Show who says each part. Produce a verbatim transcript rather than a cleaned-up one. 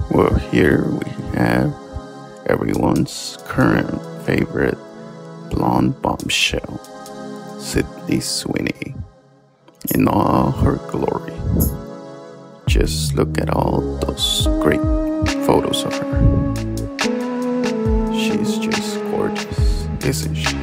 Speaker 1: Well, here we have everyone's current favorite blonde bombshell, Sydney Sweeney, in all her glory. Just look at all those great photos of her. She's just gorgeous, isn't she?